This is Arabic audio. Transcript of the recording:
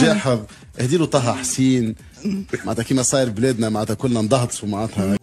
جاحظ، اهدي له طه حسين، معناتها كيما صاير بلادنا معناتها كلنا نضهطسوا معناتها.